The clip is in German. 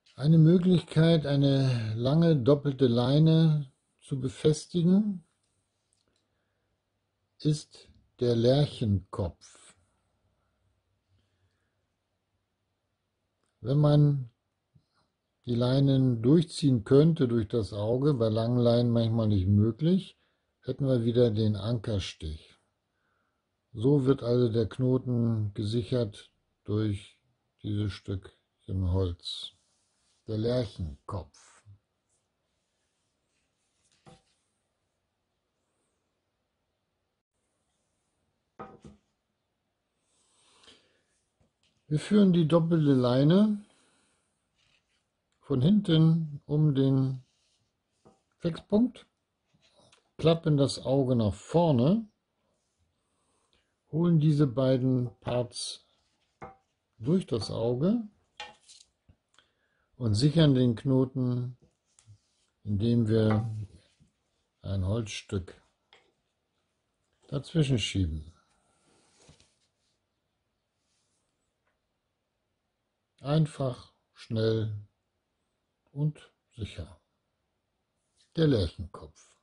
Eine Möglichkeit, eine lange doppelte Leine zu befestigen, ist der Lerchenkopf. Wenn man die Leinen durchziehen könnte durch das Auge, bei langen Leinen manchmal nicht möglich, hätten wir wieder den Ankerstich. So wird also der Knoten gesichert durch dieses Stückchen Holz, der Lerchenkopf. Wir führen die doppelte Leine von hinten um den Fixpunkt, klappen das Auge nach vorne, holen diese beiden Parts durch das Auge und sichern den Knoten, indem wir ein Holzstück dazwischen schieben. Einfach, schnell und sicher. Der Lerchenkopf.